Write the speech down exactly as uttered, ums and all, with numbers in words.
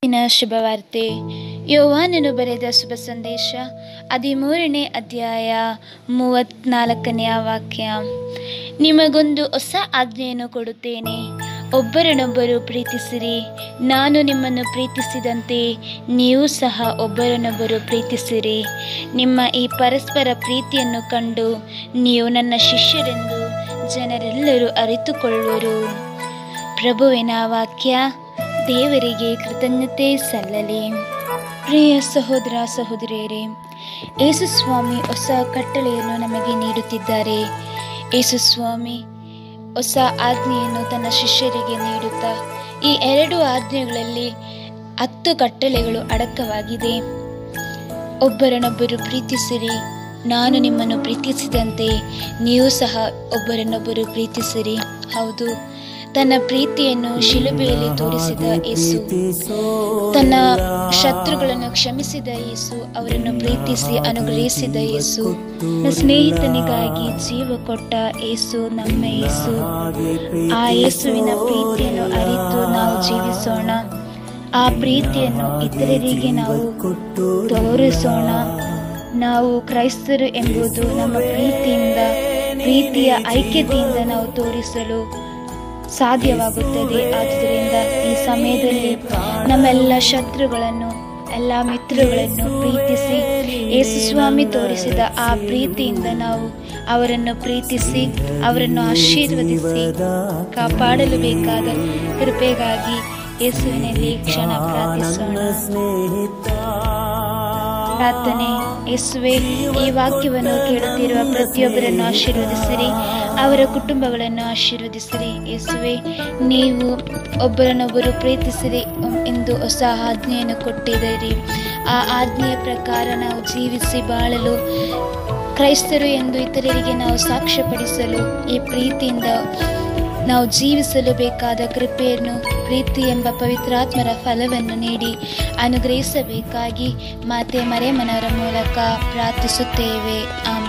ಶುಭವಾರ್ತೆ. ಯೋಹಾನನು ಬರೆದ ಶುಭ ಸಂದೇಶ ಹದಿಮೂರನೇ ಅಧ್ಯಾಯ ಮೂವತ್ನಾಲ್ಕನೆಯ ವಾಕ್ಯ. ನಿಮಗೊಂದು ಹೊಸ ಆಜ್ಞೆಯನ್ನು ಕೊಡುತ್ತೇನೆ, ಒಬ್ಬರನ್ನೊಬ್ಬರು ಪ್ರೀತಿಸಿರಿ. ನಾನು ನಿಮ್ಮನ್ನು ಪ್ರೀತಿಸಿದಂತೆ ನೀವು ಸಹ ಒಬ್ಬರನ್ನೊಬ್ಬರು ಪ್ರೀತಿಸಿರಿ. ನಿಮ್ಮ ಈ ಪರಸ್ಪರ ಪ್ರೀತಿಯನ್ನು ಕಂಡು ನೀವು ನನ್ನ ಶಿಷ್ಯರೆಂದು ಜನರೆಲ್ಲರೂ ಅರಿತುಕೊಳ್ಳುವರು. ಪ್ರಭುವಿನ ವಾಕ್ಯ. ದೇವರಿಗೆ ಕೃತಜ್ಞತೆ ಸಲ್ಲಲಿ. ಪ್ರಿಯ ಸಹೋದರ ಸಹೋದರಿಯರೇ, ಯೇಸು ಸ್ವಾಮಿ ಹೊಸ ಕಟ್ಟಳೆಯನ್ನು ನಮಗೆ ನೀಡುತ್ತಿದ್ದಾರೆ. ಯೇಸು ಸ್ವಾಮಿ ಹೊಸ ಆಜ್ಞೆಯನ್ನು ತನ್ನ ಶಿಷ್ಯರಿಗೆ ನೀಡುತ್ತಾ, ಈ ಎರಡು ಆಜ್ಞೆಗಳಲ್ಲಿ ಹತ್ತು ಕಟ್ಟಳೆಗಳು ಅಡಕವಾಗಿದೆ. ಒಬ್ಬರನ್ನೊಬ್ಬರು ಪ್ರೀತಿಸಿರಿ. ನಾನು ನಿಮ್ಮನ್ನು ಪ್ರೀತಿಸಿದಂತೆ ನೀವು ಸಹ ಒಬ್ಬರನ್ನೊಬ್ಬರು ಪ್ರೀತಿಸಿರಿ. ಹೌದು, ತನ್ನ ಪ್ರೀತಿಯನ್ನು ಶಿಲುಬೆಯಲ್ಲಿ ತೋರಿಸಿದ ಯೇಸು, ತನ್ನ ಶತ್ರುಗಳನ್ನು ಕ್ಷಮಿಸಿದ ಯೇಸು, ಅವರನ್ನು ಪ್ರೀತಿಸಿ ಅನುಗ್ರಹಿಸಿದ ಯೇಸು, ಸ್ನೇಹಿತನಿಗಾಗಿ ಜೀವ ಕೊಟ್ಟ ಯೇಸು ನಮ್ಮ ಯೇಸು. ಆ ಯೇಸುವಿನ ಪ್ರೀತಿಯನ್ನು ಅರಿತು ನಾವು ಜೀವಿಸೋಣ. ಆ ಪ್ರೀತಿಯನ್ನು ಇತರರಿಗೆ ನಾವು ತೋರಿಸೋಣ. ನಾವು ಕ್ರೈಸ್ತರು ಎಂಬುದು ನಮ್ಮ ಪ್ರೀತಿಯಿಂದ, ಪ್ರೀತಿಯ ಐಕ್ಯತೆಯಿಂದ ನಾವು ತೋರಿಸಲು ಸಾಧ್ಯವಾಗುತ್ತದೆ. ಆದುದರಿಂದ ಈ ಸಮಯದಲ್ಲಿ ನಮ್ಮೆಲ್ಲ ಶತ್ರುಗಳನ್ನು, ಎಲ್ಲ ಮಿತ್ರಗಳನ್ನು ಪ್ರೀತಿಸಿ, ಯೇಸು ಸ್ವಾಮಿ ತೋರಿಸಿದ ಆ ಪ್ರೀತಿಯಿಂದ ನಾವು ಅವರನ್ನು ಪ್ರೀತಿಸಿ, ಅವರನ್ನು ಆಶೀರ್ವದಿಸಿ ಕಾಪಾಡಲು ಬೇಕಾದ ಕೃಪೆಗಾಗಿ ಯೇಸುವಿನಲ್ಲಿ ಕ್ಷಣ ಪ್ರಾರ್ಥಿಸೋಣ. ಪ್ರಾರ್ಥನೆ. ಯೇಸುವೇ, ಈ ವಾಕ್ಯವನ್ನು ಕೇಳುತ್ತಿರುವ ಪ್ರತಿಯೊಬ್ಬರನ್ನು ಆಶೀರ್ವದಿಸಿರಿ, ಅವರ ಕುಟುಂಬಗಳನ್ನು ಆಶೀರ್ವದಿಸಿರಿ. ಯೇಸುವೇ, ನೀವು ಒಬ್ಬರನ್ನೊಬ್ಬರು ಪ್ರೀತಿಸಿರಿ ಎಂದು ಹೊಸ ಆಜ್ಞೆಯನ್ನು ಕೊಟ್ಟಿದ್ದೀರಿ. ಆ ಆಜ್ಞೆಯ ಪ್ರಕಾರ ನಾವು ಜೀವಿಸಿ ಬಾಳಲು, ಕ್ರೈಸ್ತರು ಎಂದು ಇತರರಿಗೆ ನಾವು ಸಾಕ್ಷ್ಯಪಡಿಸಲು, ಈ ಪ್ರೀತಿಯಿಂದ ನಾವು ಜೀವಿಸಲು ಬೇಕಾದ ಕೃಪೆಯನ್ನು, ಪ್ರೀತಿ ಎಂಬ ಪವಿತ್ರಾತ್ಮರ ಫಲವನ್ನು ನೀಡಿ ಅನುಗ್ರಹಿಸಬೇಕಾಗಿ ಮಾತೆ ಮರಿಯಮ್ಮನವರ ಮೂಲಕ ಪ್ರಾರ್ಥಿಸುತ್ತೇವೆ. ಆಮೆನ್.